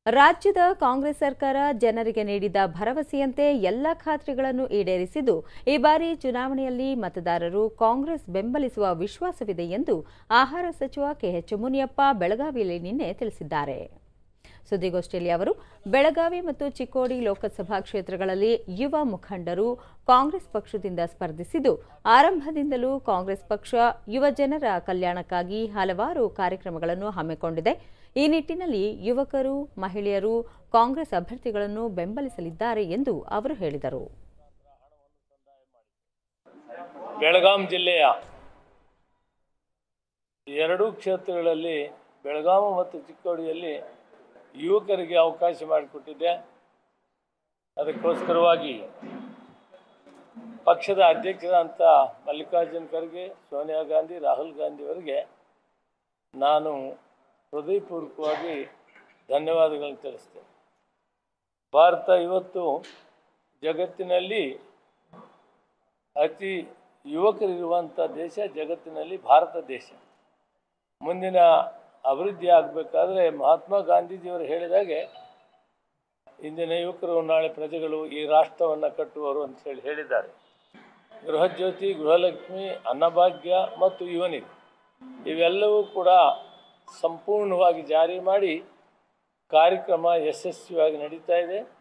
ರಾಜ್ಯದ ಕಾಂಗ್ರೆಸ್ ಸರ್ಕಾರ ಜನರಿಗೆ ನೀಡಿದ ಭರವಸೆಯಂತೆ ಎಲ್ಲ ಖಾತ್ರಿಗಳನ್ನು ಈಡೇರಿಸಿದ್ದು, ಈ ಬಾರಿ ಚುನಾವಣೆಯಲ್ಲಿ ಮತದಾರರು ಕಾಂಗ್ರೆಸ್ ಬೆಂಬಲಿಸುವ ವಿಶ್ವಾಸವಿದೆ ಎಂದು ಆಹಾರ ಸಚಿವ ಕೆಎಚ್ ಮುನಿಯಪ್ಪ ಬೆಳಗಾವಿಯಲ್ಲಿ ನಿನ್ನೆ ತಿಳಿಸಿದ್ದಾರೆ. ಸುದ್ದಿಗೋಷ್ಠಿಯಲ್ಲಿ ಅವರು ಬೆಳಗಾವಿ ಮತ್ತು ಚಿಕ್ಕೋಡಿ ಲೋಕಸಭಾ ಕ್ಷೇತ್ರಗಳಲ್ಲಿ ಯುವ ಮುಖಂಡರು ಕಾಂಗ್ರೆಸ್ ಪಕ್ಷದಿಂದ ಸ್ಪರ್ಧಿಸಿದ್ದು, ಆರಂಭದಿಂದಲೂ ಕಾಂಗ್ರೆಸ್ ಪಕ್ಷ ಯುವ ಜನರ ಕಲ್ಯಾಣಕ್ಕಾಗಿ ಹಲವಾರು ಕಾರ್ಯಕ್ರಮಗಳನ್ನು ಹಮ್ಮಿಕೊಂಡಿದೆ. ಈ ನಿಟ್ಟಿನಲ್ಲಿ ಯುವಕರು, ಮಹಿಳೆಯರು ಕಾಂಗ್ರೆಸ್ ಅಭ್ಯರ್ಥಿಗಳನ್ನು ಬೆಂಬಲಿಸಲಿದ್ದಾರೆ ಎಂದು ಅವರು ಹೇಳಿದರು. ಬೆಳಗಾವಿ ಜಿಲ್ಲೆಯ ಎರಡೂ ಕ್ಷೇತ್ರಗಳಲ್ಲಿ ಬೆಳಗಾವಿ ಮತ್ತು ಚಿಕ್ಕೋಡಿಯಲ್ಲಿ ಯುವಕರಿಗೆ ಅವಕಾಶ ಮಾಡಿಕೊಟ್ಟಿದೆ. ಅದಕ್ಕೋಸ್ಕರವಾಗಿ ಪಕ್ಷದ ಅಧ್ಯಕ್ಷರಾದಂಥ ಮಲ್ಲಿಕಾರ್ಜುನ ಖರ್ಗೆ, ಸೋನಿಯಾ ಗಾಂಧಿ, ರಾಹುಲ್ ಗಾಂಧಿಯವರಿಗೆ ನಾನು ಹೃದಯಪೂರ್ವಕವಾಗಿ ಧನ್ಯವಾದಗಳನ್ನು ತಿಳಿಸ್ತೇನೆ. ಭಾರತ ಇವತ್ತು ಜಗತ್ತಿನಲ್ಲಿ ಅತಿ ಯುವಕರಿರುವಂಥ ದೇಶ, ಜಗತ್ತಿನಲ್ಲಿ ಭಾರತ ದೇಶ. ಮುಂದಿನ ಅಭಿವೃದ್ಧಿ ಆಗಬೇಕಾದ್ರೆ ಮಹಾತ್ಮ ಗಾಂಧೀಜಿಯವರು ಹೇಳಿದಾಗೆ ಇಂದಿನ ಯುವಕರು ನಾಳೆ ಪ್ರಜೆಗಳು ಈ ರಾಷ್ಟ್ರವನ್ನು ಕಟ್ಟುವರು ಅಂತ ಹೇಳಿದ್ದಾರೆ. ಗೃಹಜ್ಯೋತಿ, ಗೃಹಲಕ್ಷ್ಮಿ, ಅನ್ನಭಾಗ್ಯ ಮತ್ತು ಯುವನಿಧಿ ಇವೆಲ್ಲವೂ ಕೂಡ ಸಂಪೂರ್ಣವಾಗಿ ಜಾರಿ ಮಾಡಿ ಕಾರ್ಯಕ್ರಮ ಯಶಸ್ವಿಯಾಗಿ ನಡೀತಾ ಇದೆ.